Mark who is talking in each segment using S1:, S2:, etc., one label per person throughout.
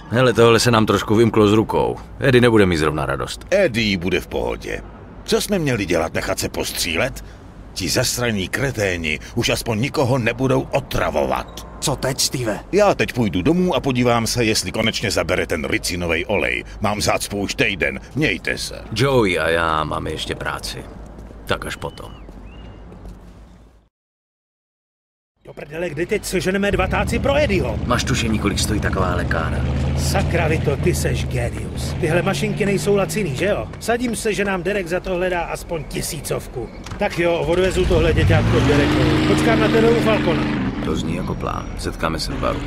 S1: Hele, tohle se nám trošku vymklo z rukou. Eddie nebude mít zrovna radost.
S2: Eddie bude v pohodě. Co jsme měli dělat, nechat se postřílet? Ti zasraní kreténi už aspoň nikoho nebudou otravovat.
S3: Co teď, Steve?
S2: Já teď půjdu domů a podívám se, jestli konečně zabere ten ricinový olej. Mám zácpu už týden. Mějte se.
S1: Joey a já máme ještě práci. Tak až potom.
S4: Do prdele, kdy teď seženeme 2 táci pro Eddieho?
S1: Máš tušení, kolik stojí taková lekárna?
S4: Sakra, Vito, ty seš genius. Tyhle mašinky nejsou laciný, že jo? Sadím se, že nám Derek za tohle dá aspoň 1000. Tak jo, odvezu tohle děťátko Derekovi. Počkám na ten u Falcona.
S1: To zní jako plán. Setkáme se v baru.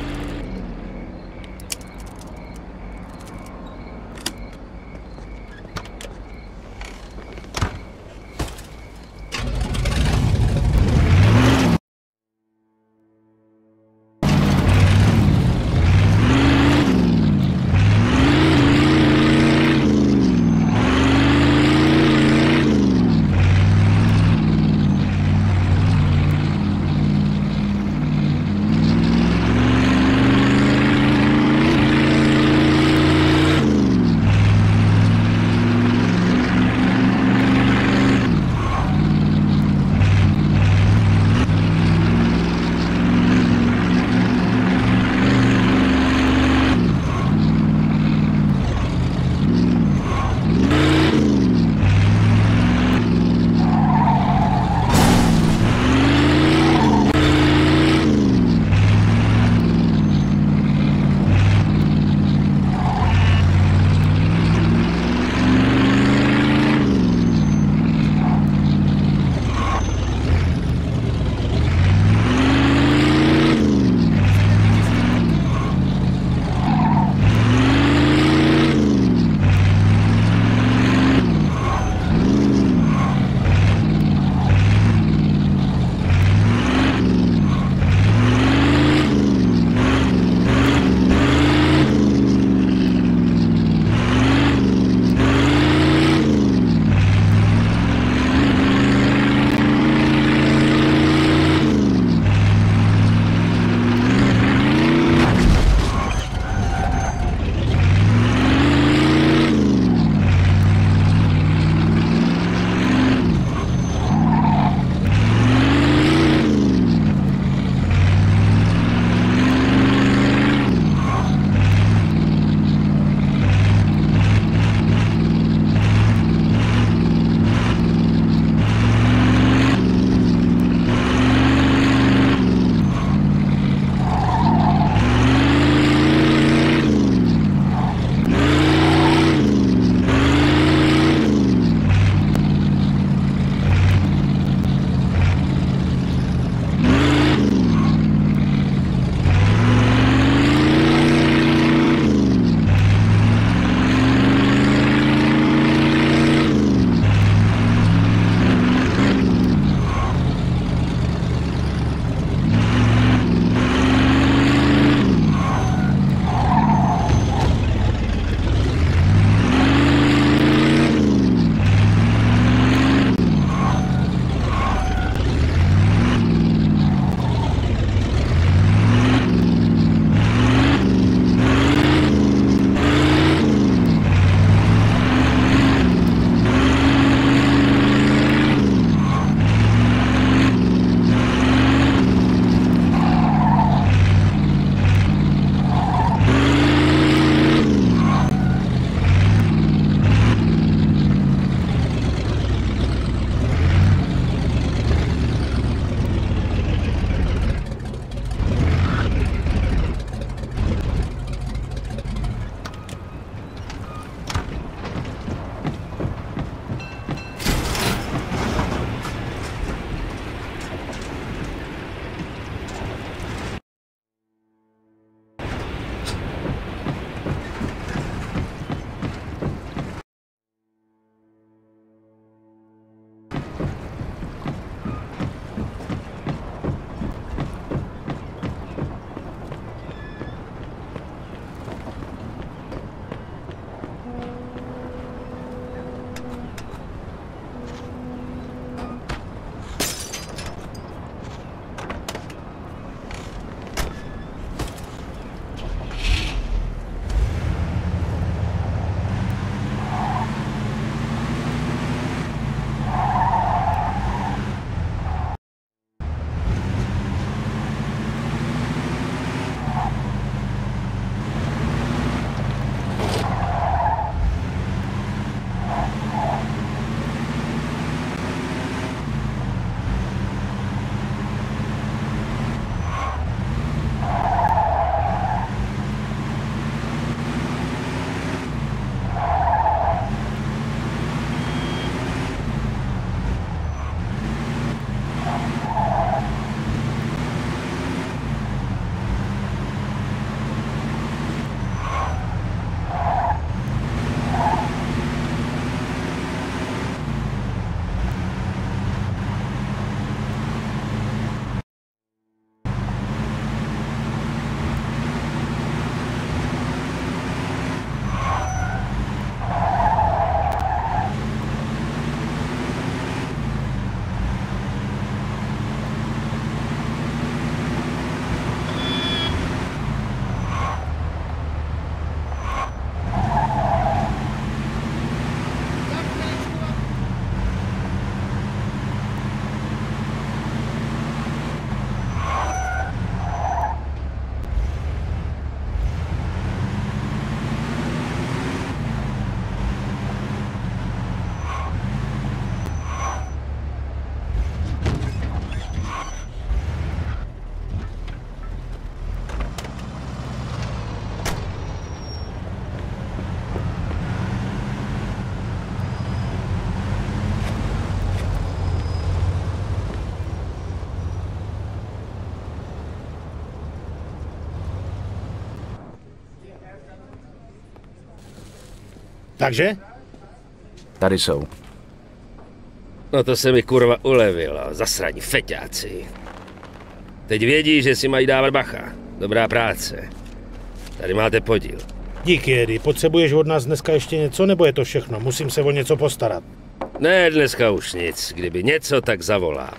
S4: Takže?
S1: Tady jsou.
S3: No to se mi kurva ulevilo, zasraní feťáci. Teď vědí, že si mají dávat bacha. Dobrá práce. Tady máte podíl.
S4: Díky, Eddie. Potřebuješ od nás dneska ještě něco, nebo je to všechno? Musím se o něco postarat.
S3: Ne, dneska už nic. Kdyby něco, tak zavolám.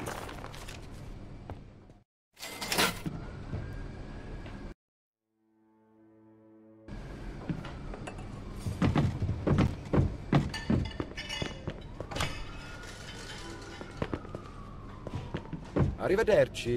S1: Arrivederci.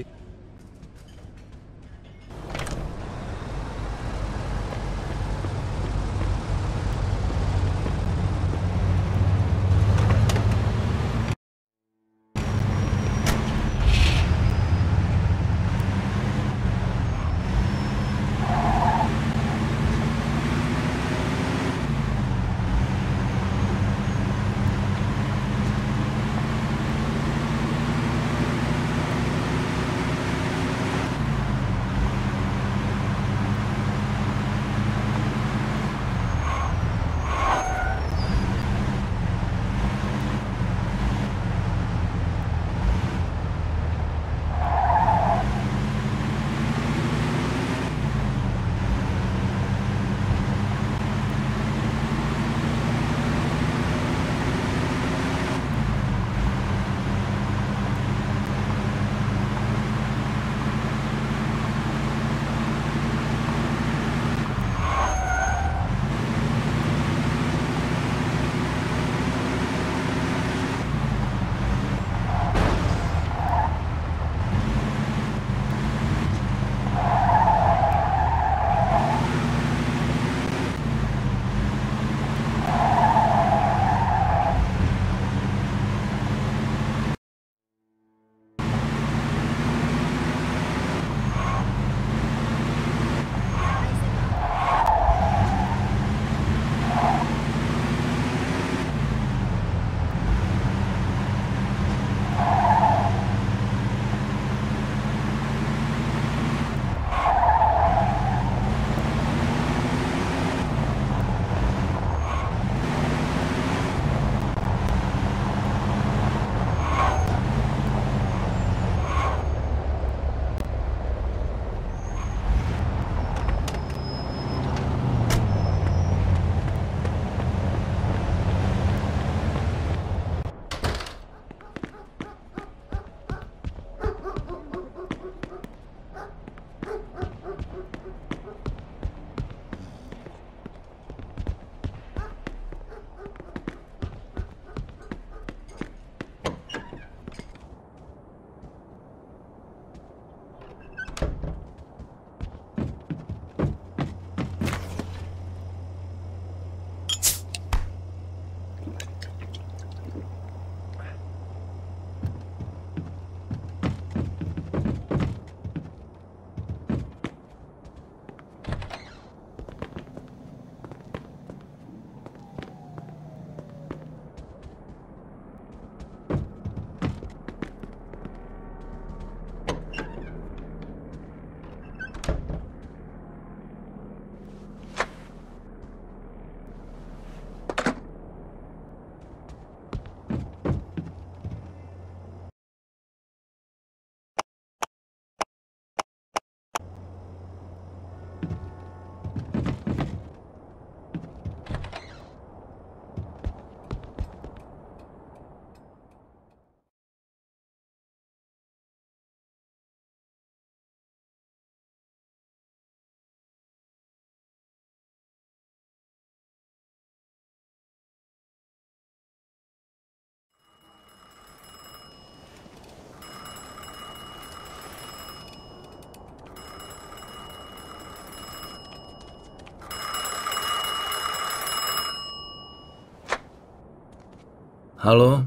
S1: Halo?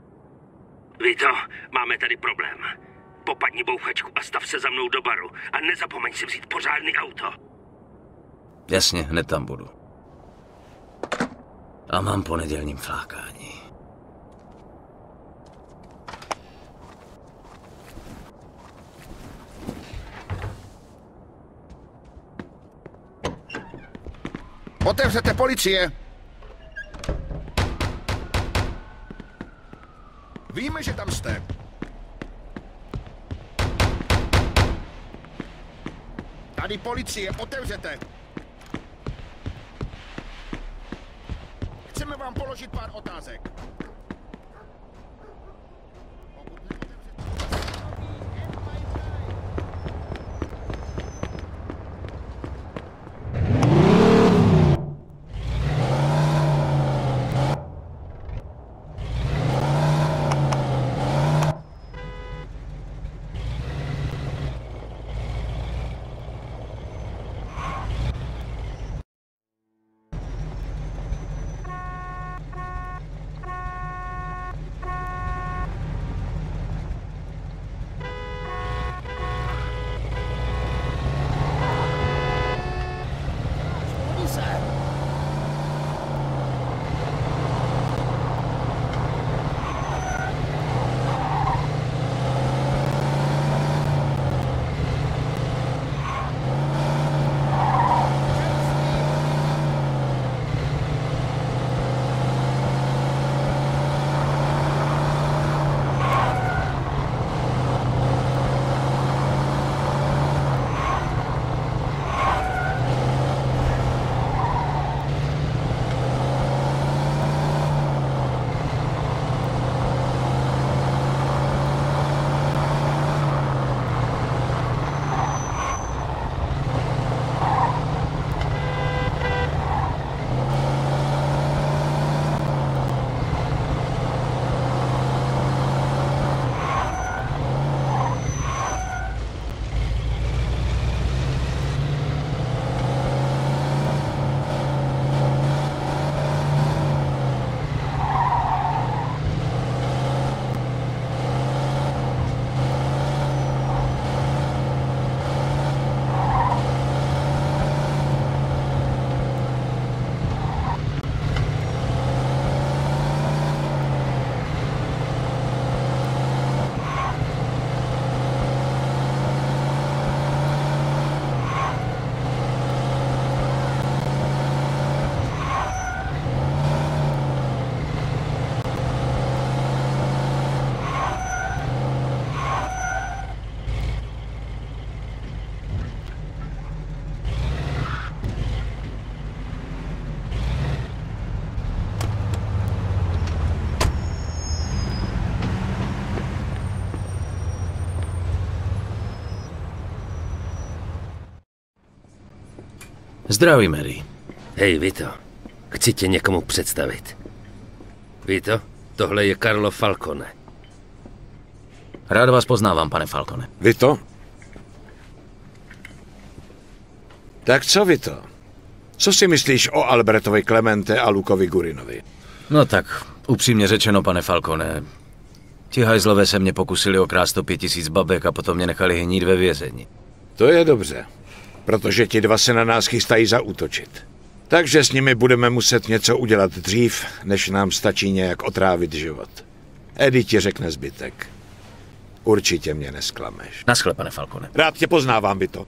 S3: Vito, máme tady problém. Popadni bouchačku a stav se za mnou do baru. A nezapomeň si vzít pořádný auto.
S1: Jasně, hned tam budu. A mám po nedělním flákání.
S5: Otevřete, policie! Víme, že tam jste. Tady policie, otevřete. Chceme vám položit pár otázek.
S1: Zdraví, Mary.
S3: Hej, Vito. Chci tě někomu představit. Vito, tohle je Carlo Falcone.
S1: Rád vás poznávám, pane Falcone.
S6: Vito? Tak co, Vito? Co si myslíš o Albertovi Clemente a Lukovi Gurinovi?
S1: No tak, upřímně řečeno, pane Falcone, ti hajzlové se mě pokusili okrást 105 000 babek a potom mě nechali hnít ve vězení.
S6: To je dobře, protože ti dva se na nás chystají zaútočit. Takže s nimi budeme muset něco udělat dřív, než nám stačí nějak otrávit život. Eddie ti řekne zbytek. Určitě mě nesklameš.
S1: Naschle, pane Falcone.
S6: Rád tě poznávám, Vito.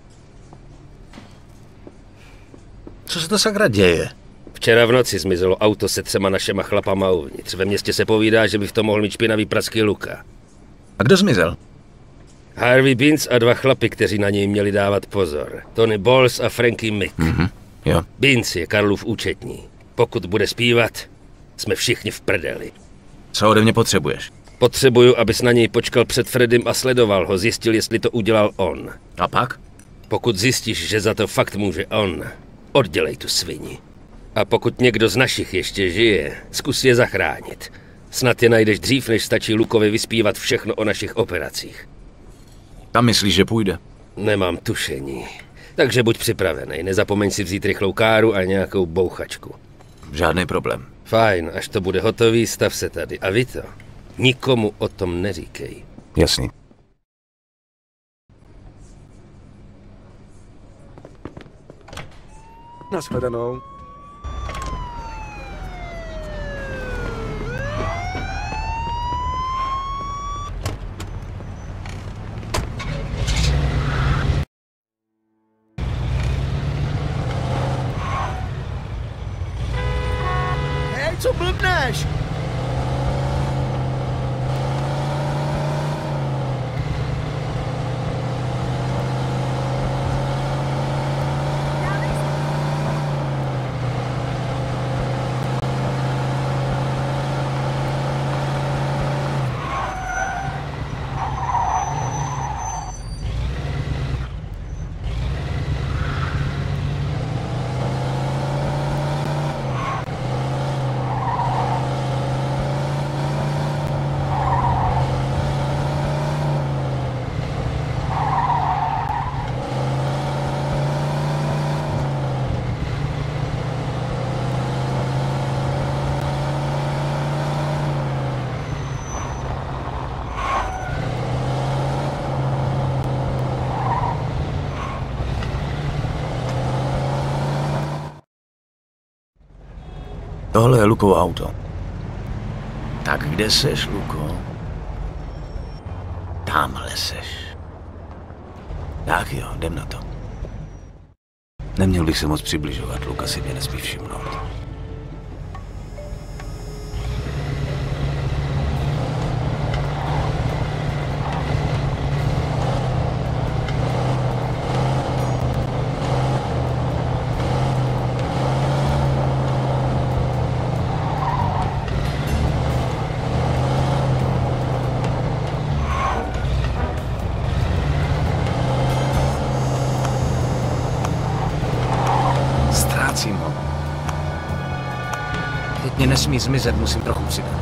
S1: Co se to sakra děje?
S3: Včera v noci zmizelo auto se 3 našima chlapama uvnitř. Ve městě se povídá, že by v tom mohl mít špinavý praský Luka.
S1: A kdo zmizel?
S3: Harvey Binns a 2 chlapy, kteří na něj měli dávat pozor. Tony Bowles a Frankie Mick.
S1: Jo.
S3: Binns je Karlův účetní. Pokud bude zpívat, jsme všichni v prdeli.
S1: Co ode mě potřebuješ?
S3: Potřebuju, abys na něj počkal před Fredem a sledoval ho, zjistil, jestli to udělal on.
S1: A pak?
S3: Pokud zjistíš, že za to fakt může on, oddělej tu svini. A pokud někdo z našich ještě žije, zkus je zachránit. Snad je najdeš dřív, než stačí Lukovi vyspívat všechno o našich operacích.
S1: Tam myslíš, že půjde?
S3: Nemám tušení. Takže buď připravený, nezapomeň si vzít rychlou káru a nějakou bouchačku.
S1: Žádný problém.
S3: Fajn, až to bude hotový, stav se tady. A vy to, nikomu o tom neříkej.
S1: Jasný.
S7: Nashledanou.
S5: Hej, co blbneš?
S1: Tohle je Lukovo auto. Tak kde seš, Luko? Támhle seš. Tak jo, jdem na to. Neměl bych se moc přibližovat, Luka si mě nesmí všimnout. Ztrácím ho. Teď mě nesmí zmizet, musím trochu přidat.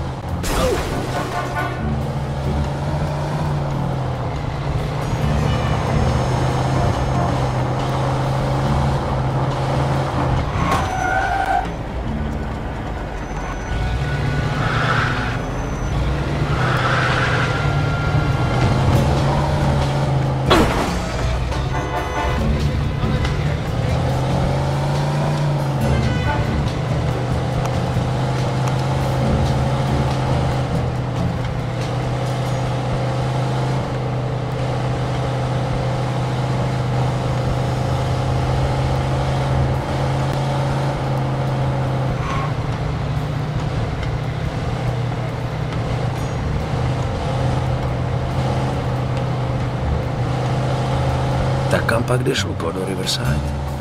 S1: Tak kam pak jdeš, Luko, do Riverside?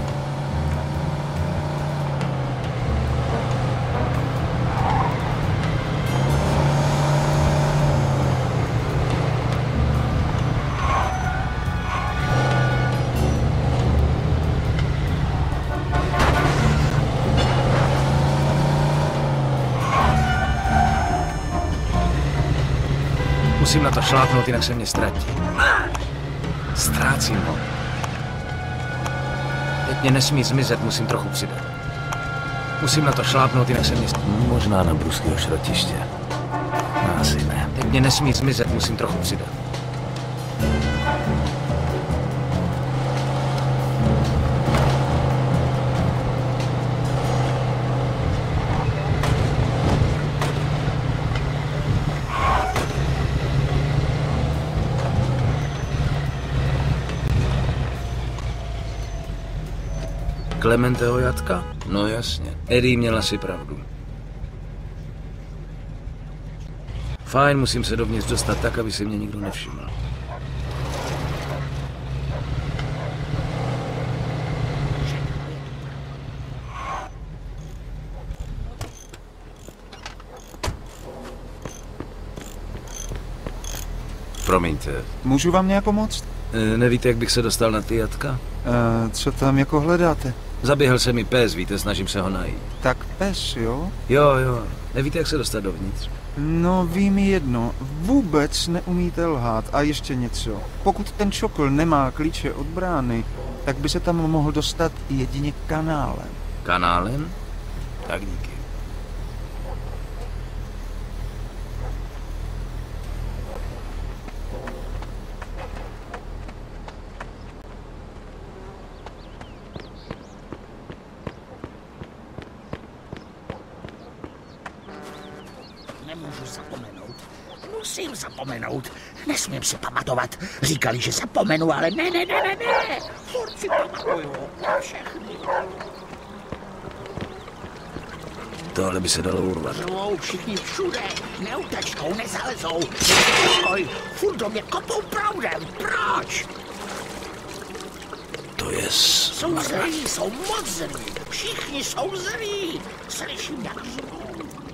S1: Musím na to šlápnout, jinak se mě ztratí. Ztrácím ho. Teď mě nesmí zmizet, musím trochu přidat. Musím na to šlápnout, jinak se mě... Možná na bruského šrotiště. No, asi ne. Teď mě nesmí zmizet, musím trochu přidat. Clementeho jatka? No jasně. Eddie měl asi pravdu. Fajn, musím se dovnitř dostat tak, aby si mě nikdo nevšiml. Promiňte.
S7: Můžu vám nějak pomoct?
S1: Nevíte, jak bych se dostal na ty jatka?
S7: Co tam jako hledáte?
S1: Zaběhl se mi pes, víte, snažím se ho najít.
S7: Tak pes, jo?
S1: Jo. Nevíte, jak se dostat dovnitř?
S7: No, vím jedno. Vůbec neumíte lhát. A ještě něco. Pokud ten čokl nemá klíče od brány, tak by se tam mohl dostat jedině kanálem.
S1: Kanálem? Tak díky.
S8: Nemůžu zapomenout. Musím zapomenout. Nesmím si pamatovat. Říkali, že zapomenu, ale ne. Furt si pamatuju. Všechny.
S1: Tohle by se dalo urvat.
S8: Řvou všichni všude. Neutečkou, nezalezou. Pokoj. Furt do mě kopou proudem. Proč?
S1: To je
S8: Jsou zlí, jsou moc zlí. Všichni jsou zlí. Slyším, jak řvou.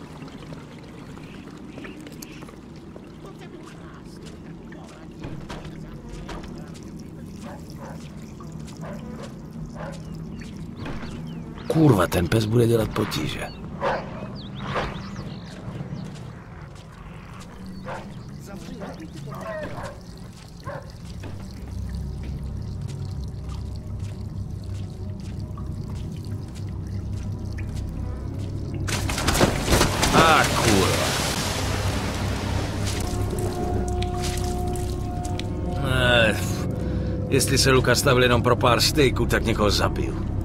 S1: Kurva, ten pes bude dělat potíže. Kurva. Jestli se Luka stavil jenom pro pár stejků, tak někoho zabil.